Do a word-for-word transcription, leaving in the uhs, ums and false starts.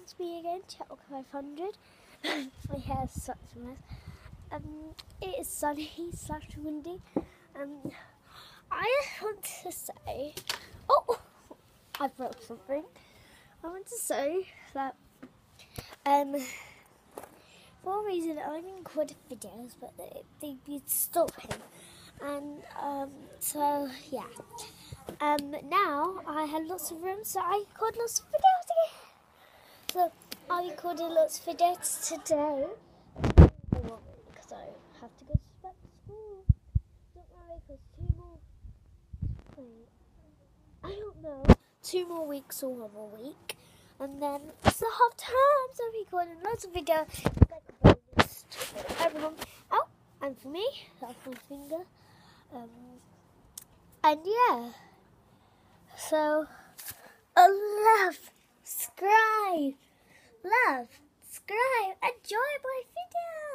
listen to me again, Chatbox five hundred. My hair is such a mess. Um, it is sunny slash windy. Um, I just want to say, oh, I broke something. I want to say that um, for a reason I've been recording videos, but they, they've been stopping. And um, so yeah. Um, now I have lots of room, so I record lots of videos again. So I recorded lots of videos today. Because I have to go back to school. Don't worry, because two more. Wait, I don't know. Two more weeks or one more week, and then it's the half term. So I'm recording lots of videos. Like a bonus to everyone. Oh, and for me, that's my finger. Um, and yeah. So, a love, subscribe, love, subscribe, enjoy my video.